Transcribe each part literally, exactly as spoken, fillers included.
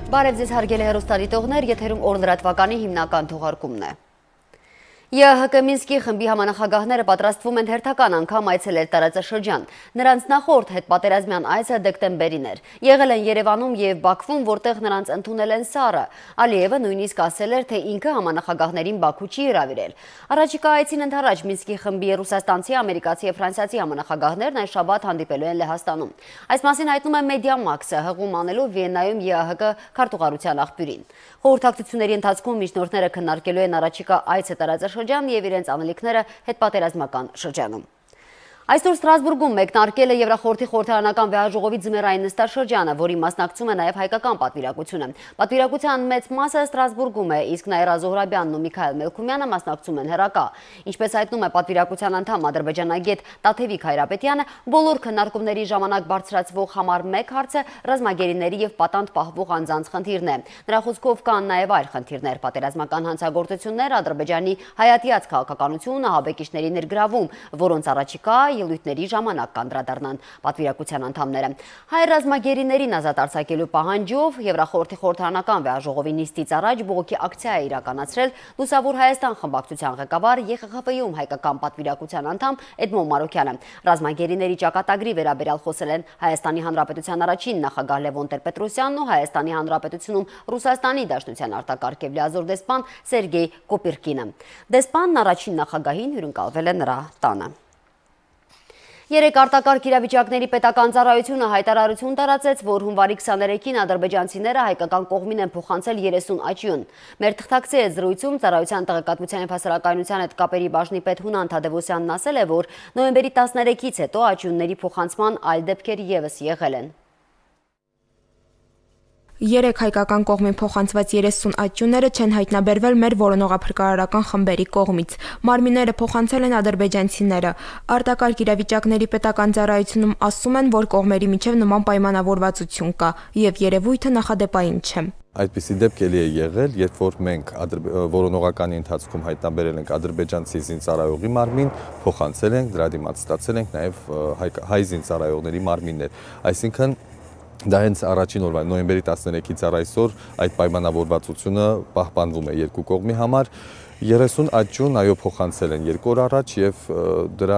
Բարև ձեզ հարգելի հեռուստադիտողներ, եթերում օր լրատվականի հիմնական թողարկումն է։ ԵՀԿ Մինսկի խմբի համանախագահները պատրաստվում են հերթական անգամ այցելել տարածաշրջան։ Նրանց նախորդ հետպատերազմյան այցը դեկտեմբերին էր։ Եղել են Երևանում եւ Բաքվում, որտեղ նրանց ընդունել են Սարը։ Ալիևը նույնիսկ ասել էր, թե ինքը համանախագահներին Բաքու չի հրավիրել։ Առաջիկա այցին ընդառաջ Մինսկի խմբի ռուսաստանցի, ամերիկացի եւ ֆրանսիացի համանախագահներն այս շաբաթ հանդիպելու են Լեհաստանում։ Այս մասին հայտնում է Մեդիամաքսը, հղում անելու Վիեննայում ԵՀԿ քարտուղարության աղբյուրին։ Խորհրդակցությունների ընթացքում միջնորդները քննարկելու են առաջիկա այցը տարածաշրջան եւ իրենց անելիքները հետպատերազմական շրջանում։ Այսօր Ստրասբուրգում մեկնարկել է Եվրախորհրդի խորհրդարանական վեհաժողովի ձմեռային նստաշրջանը, որի մասնակցում է նաև հայկական պատվիրակությունը։ Պատվիրակության մեծ մասը Ստրասբուրգում է, իսկ Նաիրա Զոհրաբյանն ու Միքայել Մելքումյանը մասնակցում են հեռակա։ Ինչպես հայտնում է պատվիրակության անդամ ադրբեջանագետ Տաթևիկ Հայրապետյանը, բոլոր քննարկումների ժամանակ բարձրացվող համար մեկ հարցը ռազմագերիների եւ պատանդ պահվող անձանց խնդիրն է։ Նրա խոսքով կան նաև այլ խնդիրներ՝ պատերազմական հանցագործություններ, Ադրբեջանի հայատյաց քաղաքականությունը, ահաբեկիչների ներգրավում, որոնց առաջիկա ելույթների ժամանակ կանդրադառնան պատվիրակության անդամները։ Հայ ռազմագերիներին ազատ արձակելու պահանջով Եվրախորհրդի խորհրդարանական վեհաժողովի նիստից առաջ բողոքի ակցիա է իրականացրել Լուսավոր Հայաստան խմբակցության ղեկավար ԵԽԽՎ-ում հայկական պատվիրակության անդամ Էդմոն Մարոկյանը։ Ռազմագերիների ճակատագրի վերաբերյալ խոսել են Հայաստանի Հանրապետության առաջին նախագահ Լևոն Տեր-Պետրոսյանն ու Հայաստանի Հանրապետությունում Ռուսաստանի Դաշնության արտակարգ եւ լիազոր դեսպան Սերգեյ Կոպիրկինը։ Դեսպանն առաջին նախագահին հյուրընկալվել է նրա տանը։ Երեք արտակարգ իրավիճակների պետական ծառայությունը հայտարարություն տարածեց, որ հունվարի քսաներեքին ադրբեջանցիները հայկական կողմին են փոխանցել երեսուն աճյուն։ Մեր թղթակցի հետ զրույցում ծառայության տեղեկատվության եւ հասարակայնության հետ կապերի բաժնի պետ Հունան Թադևոսյանն ասել է, որ նոյեմբերի տասներեքից հետո աճյունների փոխանցման այլ դեպքեր եւս եղել են։ Երեք հայկական կողմին փոխանցված երեսուն աճյունները չեն հայտնաբերվել մեր որոնողափրկարարական խմբերի կողմից։ Մարմինները փոխանցել են ադրբեջանցիները։ Արտակարգ իրավիճակների պետական ծառայությունում ասում են, որ կողմերի միջև նման պայմանավորվածություն կա եւ երևույթը նախադեպային չէ։ Այդպիսի դեպք էլի է եղել, երբ որ մենք որոնողականի ընթացքում հայտնաբերել ենք ադրբեջանցի զինծառայողի մարմին, փոխանցել ենք, դրա դիմաց ստացել ենք նաեւ հայ զինծառայողների մարմիններ։ Այսինքն դա հենց առաջին օրվա նոյեմբերի տասներեքից առ այսօր այդ պայմանավորվածությունը պահպանվում է երկու կողմի համար։ երեսուն աճյուն այո փոխանցել են երկու օր առաջ եւ դրա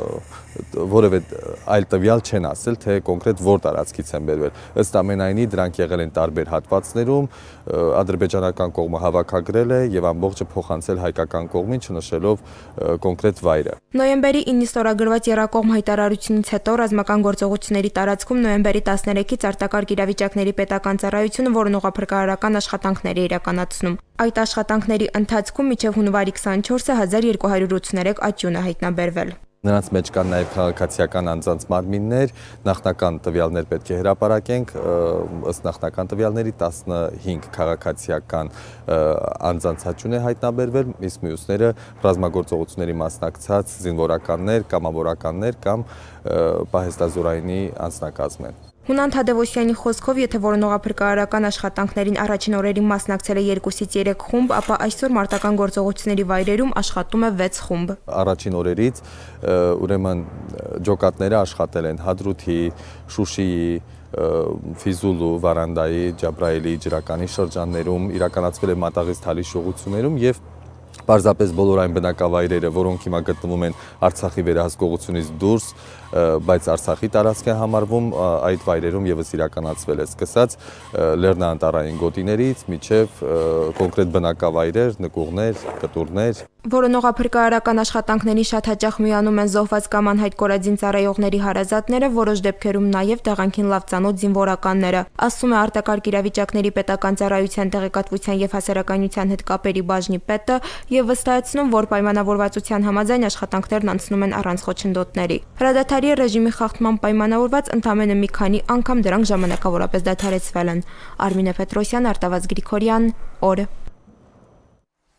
որևէ այլ տվյալ չեն ասել, թե կոնկրետ որ տարածքից են բերվել։ Ըստ ամենայնի դրանք եղել են տարբեր հատվածներում, ադրբեջանական կողմը հավաքագրել է եւ ամբողջը փոխանցել հայկական կողմին, չնշելով կոնկրետ վայրը։ Նոյեմբերի ինը ստորագրված երակողմ հայտարարությունից հետո ռազմական գործողությունների տարածքում նոյեմբերի տասներեքից արտակարգ իրավիճակների պետական ծառայությունը որոնողափրկարարական աշխատանքներ է իրականացնում։ Այդ աշխատանքների ընթացքում մինչև հունվարի քսանչորսը հազար երկու հարյուր ութսուներեք աճյուն է հայտնաբերվել։ Նրանց մեջ կան նաև քաղաքացիական անձանց մարմիններ, նախնական տվյալներ պետք է հրապարակենք, ըստ նախնական տվյալների տասնհինգ քաղաքացիական անձանց աճյուն է հայտնաբերվել, իսկ մյուսները ռազմագործողությունների մասնակցած զինվորականներ, կամավորականներ կամ պահեստազորայինի անձնակազմ են։ Հունան Թադևոսյանի խոսքով, եթե որոնողափրկարարական աշխատանքներին առաջին օրերին մասնակցել է երկուսից երեք խումբ, ապա այսօր մարտական գործողությունների վայրերում աշխատում է վեց խումբ։ Առաջին օրերից ուրեմն ջոկատները աշխատել են Հադրութի, Շուշիի, Ֆիզուլու, Վարանդայի, Ջաբրայելի ջրականի շրջաններում, իրականացվել է մատաղից թալի շողություններում եւ պարզապես բոլոր այն բնակավայրերը, որոնք հիմա գտնվում են Արցախի վերահսկողությունից դուրս, բայց Արցախի տարածք է համարվում, այդ վայրերում եւս իրականացվել է, սկսած լեռնաանտառային գոտիներից մինչեւ կոնկրետ բնակավայրեր, նկուղներ, կտուրներ։ Որոնողափրկարարական աշխատանքներին շատ հաճախ միանում են զոհված կամ անհայտ կորածին ծառայողների հարազատները, որոշ դեպքերում նաև տեղանքին լավ ծանոթ զինվորականները, ասում է արտակարգ իրավիճակների պետական ծառայության տեղեկատվության եւ հասարակայնության հետ կապերի բաժնի պետը եւ վստահեցնում, որ պայմանավորվածության համաձայն աշխատանքներն անցնում են առանց խոչընդոտների։ Հրադադարի ռեժիմի խախտման պայմանավորված ընդամենը մի քանի անգամ դրանք ժամանակավորապես դադարեցվել են։ Արմինե Պետրոսյան, Արտավազդ Գրիգորյան, օր։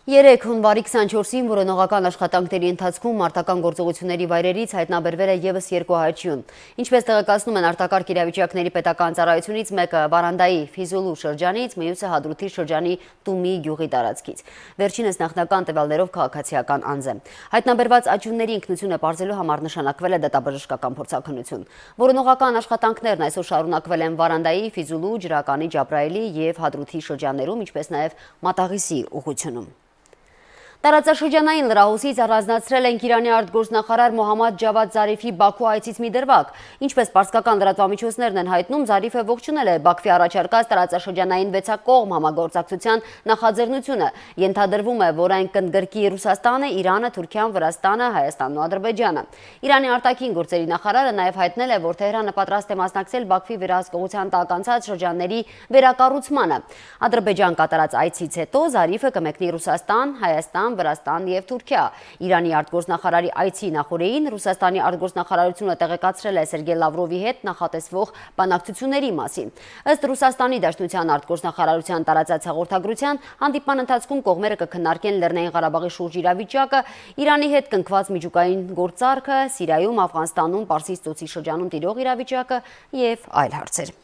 Երեկ հունվարի քսանչորսին որոնողական աշխատանքների ընթացքում մարտական գործողությունների վայրերից հայտնաբերվել է ևս երկու հայհոյություն։ Ինչպես տեղեկացնում են արտակարգ իրավիճակների պետական ծառայությունից, մեկը Վարանդայի Ֆիզուլու շրջանից, մյուսը Հադրութի շրջանի Տումի գյուղի տարածքից։ Վերջինս նախնական տվյալներով քաղաքացիական անձ է։ Հայտնաբերված աճյունների ինքնությունը պարզելու համար նշանակվել է դատաբժշկական փորձաքննություն։ Որոնողական աշխատանքներն այսօր շարունակվել են Վարանդայի, Ֆիզուլու, Ջրականի, Ջաբրայելի եւ Հադրութի շրջաններում, ինչպես նաեւ Մատաղիսի ուղղությունում։ Տարածաշրջանային լրահոսից առանձնացրել ենք Իրանի արտգործնախարար Մոհամմադ Ջավադ Զարիֆի Բաքու այցից մի դրվագ։ Ինչպես պարսկական լրատվամիջոցներն են հայտնում, Զարիֆը ողջունել է Բաքվի առաջարկած տարածաշրջանային վեցակողմ համագործակցության նախաձեռնությունը։ Ենթադրվում է, որ այն կընդգրկի Ռուսաստանը, Իրանը, Թուրքիան, Վրաստանը, Հայաստանն ու Ադրբեջանը։ Իրանի արտաքին գործերի նախարարը նաև հայտնել է, որ Թեհրանը պատրաստ է մասնակցել Բաքվի վերահսկողության տակ անցած շրջանների վերակառուցմանը։ Ադրբեջան կատարած այցից հետո Զարիֆը կմեկնի Ռուսաստան, Հայաստան, Վրաստան և Թուրքիա։ Իրանի արտգործնախարարի այցի նախօրեին Ռուսաստանի արտգործնախարարությունը տեղեկացրել է Սերգեյ Լավրովի հետ նախատեսվող բանակցությունների մասին։ Ըստ Ռուսաստանի Դաշնության արտգործնախարարության տարածած հաղորդագրության, հանդիպման ընթացքում կողմերը կքննարկեն Լեռնային Ղարաբաղի շուրջ իրավիճակը, Իրանի հետ կնքված միջուկային գործարքը, Սիրիայում, Աֆղանստանում, Պարսից ծոցի շրջանում տիրող իրավիճակը և այլ հարցեր։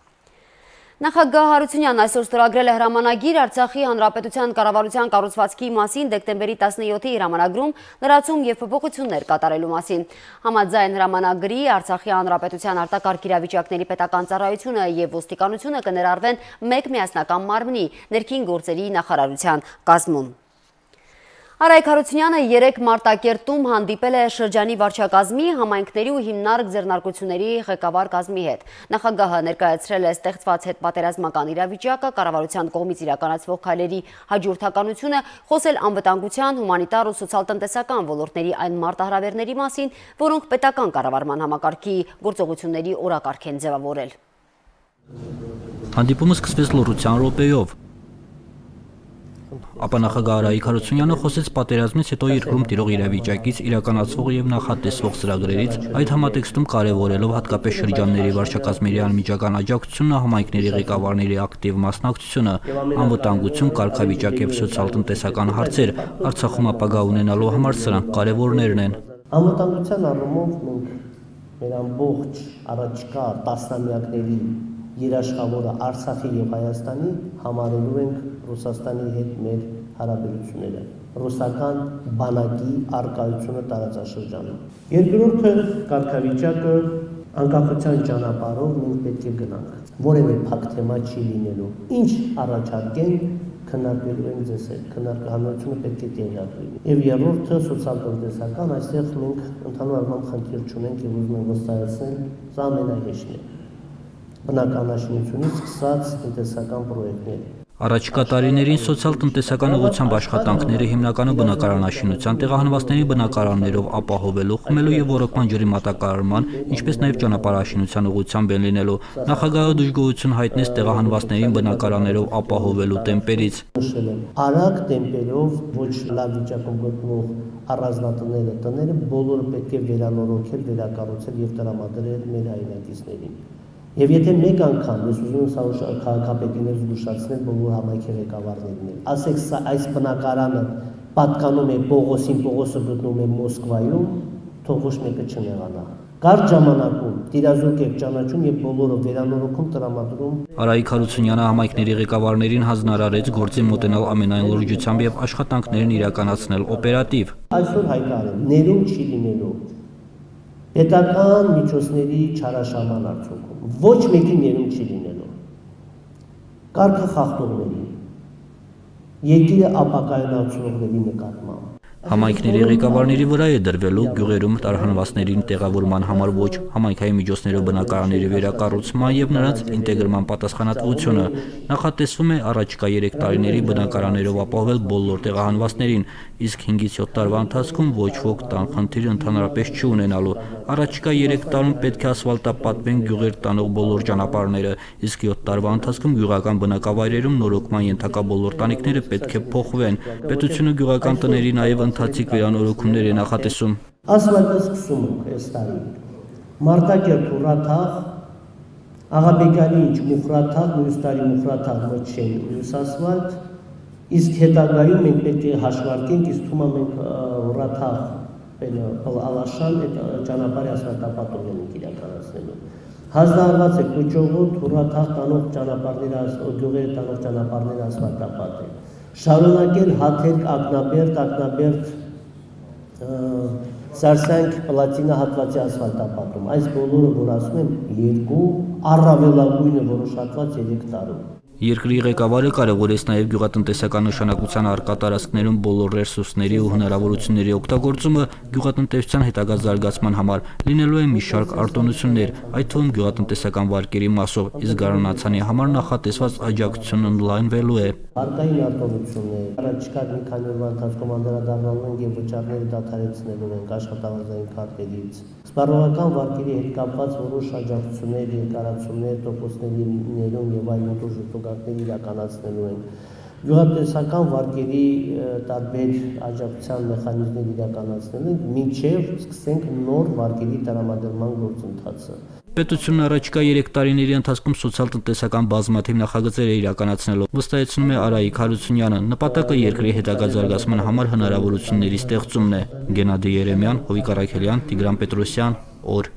Նախագահ Հարությունյանն այսօր ստորագրել է հրամանագիր Արցախի հանրապետության կառավարության կառուցվածքի մասին դեկտեմբերի տասնյոթի հրամանագրում լրացում և փոփոխություններ կատարելու մասին։ Համաձայն հրամանագրի Արցախի հանրապետության արտակարգ իրավիճակների պետական ծառայությունը և ոստիկանությունը կներառվեն մեկ միասնական մարմնի ներքին գործերի նախարարության կազմում։ Արայք Հարությունյանը երեկ Մարտակերտում հանդիպել է շրջանի վարչակազմի, համայնքների ու հիմնարկ ձեռնարկությունների ղեկավար կազմի հետ։ Նախագահը ներկայացրել է ստեղծված հետպատերազմական իրավիճակը, կառավարության կողմից իրականացվող քայլերի հաջորդականությունը, խոսել անվտանգության, հումանիտար ու սոցիալ-տնտեսական ոլորտների այն մարտահրավերների մասին, որոնք պետական կառավարման համակարգի գործողությունների օրակարգ են ձևավորել։ Հանդիպումը սկսվեց լռության րոպեով։ Ապա նախագահ Արայք Հարությունյանը խոսեց պատերազմից հետո երկրում տիրող իրավիճակից, իրականացվող եւ նախատեսվող ծրագրերից, այդ համատեքստում կարևորելով հատկապես շրջանների վարչակազմերի անմիջական աջակցությունը, համայնքների ղեկավարների ակտիվ մասնակցությունը, անվտանգություն, կարգավիճակ եւ սոցիալ-տնտեսական հարցեր, Արցախում ապագա ունենալու համար սրանք կարևորներն են։ Անվտանգության առումով մենք մեր ամբողջ առաջկա տասնամյակների երաշխավորը Արցախի եւ Հայաստանի համարելու ենք Ռուսաստանի հետ մեր հարաբերությունները, ռուսական բանակի արկայությունը տարածաշրջանում։ Երկրորդը կարգավիճակը անկախության ճանապարհով մենք պետք է գնանք։ Որևէ փակ թեմա չի լինելու։ Ինչ առաջարկենք, քննարկելու ենք ձեզ հետ, քննարկահանությունը պետք է տեղյակ լինի։ Եվ երրորդը սոցիալ-տնտեսական, այստեղ մենք ընդհանուր առմամբ խնդիր չունենք եւ ուզում ենք վստահեցնել, սա ամենահեշտն է։ Բնականաշինությունից սկսած տնտեսական պրոյեկտներ։ Առաջիկա տարիներին սոցիալ-տնտեսական ուղղությամբ աշխատանքները հիմնականը բնակարանաշինության, տեղահանվածների բնակարաններով ապահովելու, խմելու եւ ոռոգման ջրի մատակարարման, ինչպես նաեւ ճանապարհաշինության ուղղությամբ են լինելու։ Նախագահը դժգոհություն հայտնեց տեղահանվածներին բնակարաններով ապահովելու տեմպերից։ Նշել եմ, արագ տեմպերով ոչ լավ վիճակում գտնվող առանձնատները, տները բոլորը պետք է վերանորոգել, վերակառուցել եւ տրամադրել մեր հայրենակիցներին։ Եվ եթե մեկ անգամ ես ուզում եմ քաղաքապետիներս զգուշացնել բոլոր համայնքի ղեկավարներին, ասեք սա այս բնակարանը պատկանում է Պողոսին, Պողոսը գտնվում է Մոսկվայում, թող ոչ մեկը չնեղանա։ Կարճ ժամանակում տիրազուրկ եք ճանաչում եւ բոլորը վերանորոգում տրամադրում։ Արայք Հարությունյանը համայնքների ղեկավարներին հանձնարարեց գործի մոտենալ ամենայն լրջությամբ եւ աշխատանքներն իրականացնել օպերատիվ։ Այսօր հայտարարեմ, ներում չի լինելու։ Պետական միջոցների չարաշահման արդյունքում ոչ մեկի ներում չի լինելու։ Կարգը խախտողների, երկիրը ապակայունացնողների նկատմամբ։ Համայնքների ղեկավարների վրա է դրվելու գյուղերում տարհանվածներին տեղավորման համար ոչ համայնքային միջոցներով բնակարանների վերակառուցման եւ նրանց ինտեգրման պատասխանատվությունը։ Նախատեսվում է առաջիկա երեք տարիների բնակարաններով ապահովել բոլոր տեղահանվածներին, իսկ հինգից յոթ տարվա ընթացքում ոչ ոք տան խնդիր ընդհանրապես չի ունենալու։ Առաջիկա երեք տարում պետք է ասֆալտապատվեն գյուղեր տանող բոլոր ճանապարհները, իսկ յոթ տարվա ընթացքում գյուղական բնակավայրերում նորոգման ենթակա բոլոր տանիքները պետք է փոխվեն։ Պետությունը գյուղական տների նաեւ ընթացիկ վերանորոգումներ է նախատեսում։ Ասֆալտը սկսում ենք այս տարի։ Մարտակերտ Ուրաթաղ, Աղաբեկյանի ինչ Մուխրաթաղ, մյուս տարի Մուխրաթաղ մոտ չեն մյուս ասֆալտ, Իսկ հետագայում մենք պետք է հաշվարկենք, իսկ թվում է մենք Ռաթաղ Ալաշան այդ ճանապարհի ասֆալտապատում ենք իրականացնելու։ Հանձնարարված է Կոճողոտ, Ռաթաղ տանող ճանապարհները, գյուղերը տանող ճանապարհները ասֆալտապատել։ Շարունակել Հաթերք, Ակնաբերդ, Ակնաբերդ Սարսանք պլատինա հատվածի ասֆալտապատում։ Այս բոլորը, որ ասում եմ, երկու առավելագույնը որոշակված երեք տարում։ Երկրի ղեկավարը կարևորեց նաև գյուղատնտեսական նշանակության առկա տարածքներում բոլոր ռեսուրսների ու հնարավորությունների օգտագործումը գյուղատնտեսության հետագա զարգացման համար, լինելու է մի շարք արտոնություններ, այդ թվում գյուղատնտեսական վարկերի մասով, իսկ գարանացանի համար նախատեսված աջակցությունն ընդլայնվելու է։ Արկային արտոնություններ, առաջիկա մի քանի օրվա ընթացքում անդրադառնալու ենք եւ վճարները դադարեցնելու ենք աշխատավարձային քարտերից։ Սպառողական վարկերի հետ կապված որոշ աջակցություններ, երկարացումներ, տոկոսների ներում եւ այլ ուժգնությունների իրականացնելու ենք։ Գյուղատնտեսական վարկերի տարբեր աջակցության մեխանիզմներ իրականացնելու ենք, մինչև սկսենք նոր վարկերի տրամադրման գործընթացը։ Պետությունն առաջիկա երեք տարիների ընթացքում սոցիալ-տնտեսական բազմաթիվ նախագծեր է իրականացնելու, վստահեցնում է Արայիկ Հարությունյանը։ Նպատակը երկրի հետագա զարգացման համար հնարավորությունների ստեղծումն է։ Գենադի Երեմյան, Հովիկ Առաքելյան, Տիգրան Պետրոսյան, օր։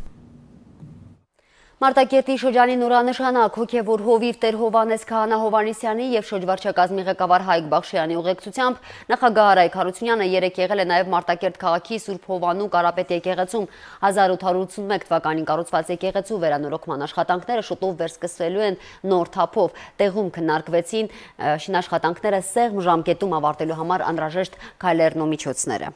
Մարտակերտի շրջանի նորանշանակ հոգևոր հովիվ Տեր Հովհաննես Քահանա Հովհաննիսյանի եւ շրջվարչակազմի ղեկավար Հայկ Բախշյանի ուղեկցությամբ նախագահ Արայիկ Հարությունյանը երեկ եղել է նաեւ Մարտակերտ քաղաքի Սուրբ Հովանու Կարապետ եկեղեցում։ հազար ութ հարյուր ութսունմեկ թվականին կառուցված եկեղեցու վերանորոգման աշխատանքները շուտով վերսկսվելու են նոր թափով։ Տեղում քննարկվեցին շինաշխատանքները սեղմ ժամկետում ավարտելու համար անհրաժեշտ քայլերն ու միջոցները։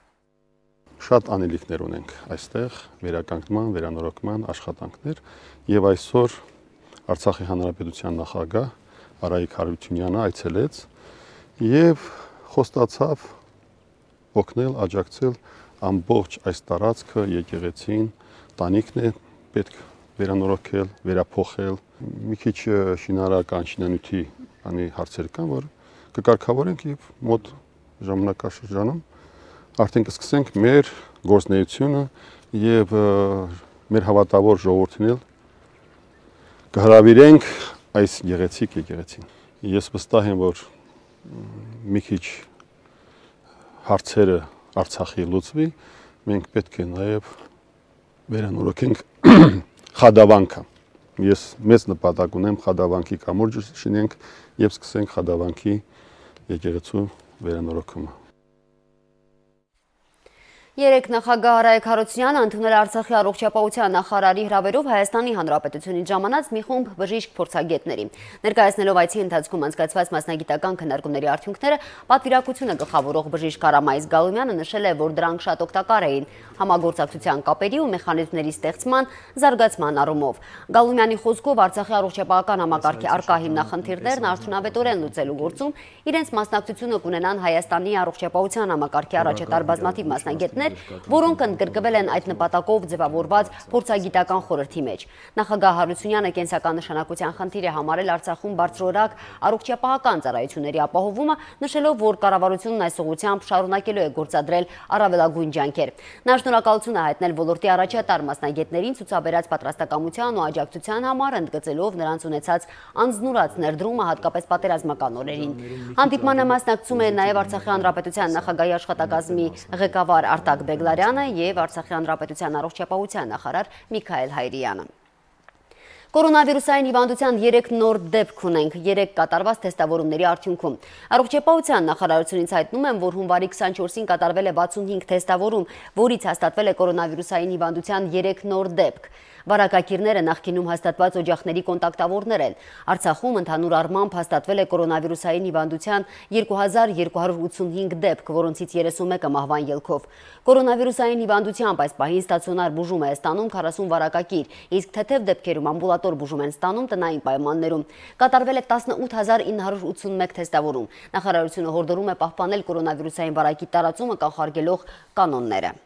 Շատ անելիքներ ունենք այստեղ, վերականգնման, վերանորոգման աշխատանքներ եւ այսօր Արցախի Հանրապետության նախագահ Արայիկ Հարությունյանը այցելեց եւ խոստացավ օգնել, աջակցել ամբողջ այս տարածքը եկեղեցին, տանիքն է պետք վերանորոգել, վերափոխել, մի քիչ շինարարական շինանյութի անի հարցեր կան, որ կկարգավորենք եւ մոտ ժամանակաշրջանում արդեն կսկսենք մեր գործունեությունը եւ մեր հավատավոր ժողովրդին էլ կհրավիրենք այս գեղեցիկ եկեղեցին։ Ես վստահ եմ, որ մի քիչ հարցերը Արցախի լուծվի, մենք պետք է նաեւ վերանորոգենք Խադավանքը։ Ես մեծ նպատակ ունեմ Խադավանքի կամուրջը շինենք եւ սկսենք Խադավանքի եկեղեցու վերանորոգումը։ Երեկ նախագահ Արայիկ Հարությունյանը ընդունել Արցախի առողջապահության նախարարի հրավերով Հայաստանի Հանրապետությունից ժամանած մի խումբ բժիշկ փորձագետների։ Ներկայացնելով այցի ընթացքում անցկացված մասնագիտական քննարկումների արդյունքները, պատվիրակությունը գլխավորող բժիշկ Արամայիս Գալումյանը նշել է, որ դրանք շատ օգտակար էին համագործակցության կապերի ու մեխանիզմների ստեղծման, զարգացման առումով։ Գալումյանի խոսքով Արցախի առողջապահական համակարգի առկա հիմնախնդիրներն արդյունավետորեն լուծելու գործում իրենց մասնակցությունը կունենան Հայաստանի առողջապահության համակարգի առաջատար բազմաթիվ մասնագետներ, որոնք ընդգրկվել են այդ նպատակով ձևավորված փորձագիտական խորհրդի մեջ։ Նախագահ Հարությունյանը կենսական նշանակության խնդիր է համարել Արցախում բարձրորակ առողջապահական ծառայությունների ապահովումը, նշելով, որ կառավարությունն այս ուղղությամբ շարունակելու է գործադրել առավելագույն ջանքեր։ Նա շնորհակալություն է հայտնել ոլորտի առաջատար մասնագետներին ցուցաբերած պատրաստակամության ու աջակցության համար, ընդգծելով նրանց ունեցած անձնուրաց ներդրումը հատկապես պատերազմական օրերին։ Հանդիպմանը մասնակցում է նաև Արցախի Հանրապետության նախագահի աշխատակազմի ղեկավար Արտակ Բեգլարյանը եւ Արցախի Հանրապետության առողջապահության նախարար Միքայել Հայրյանը։ Կորոնավիրուսային հիվանդության երեք նոր դեպք ունենք, երեք կատարված թեստավորումների արդյունքում։ Առողջապահության նախարարությունից հայտնում են, որ հունվարի քսանչորսին կատարվել է վաթսունհինգ թեստավորում, որից հաստատվել է կորոնավիրուսային հիվանդության երեք նոր դեպք։ Վարակակիրները նախկինում հաստատված օջախների կոնտակտավորներ են։ Արցախում ընդհանուր առմամբ հաստատվել է կորոնավիրուսային հիվանդության երկու հազար երկու հարյուր ութսունհինգ դեպք, որոնցից երեսունմեկը մահվան ելքով։ Կորոնավիրուսային հիվանդությամբ այս պահին ստացիոնար բուժում է ստանում քառասուն վարակակիր, իսկ թեթև դեպքերում ամբուլատոր բուժում են ստանում տնային պայմաններում։ Կատարվել է տասնութ հազար ինը հարյուր ութսունմեկ թեստավորում։ Նախարարությունը հորդորում է պահպանել կորոնավիրուսային վարակի տարածումը կանխարգելող կանոնները։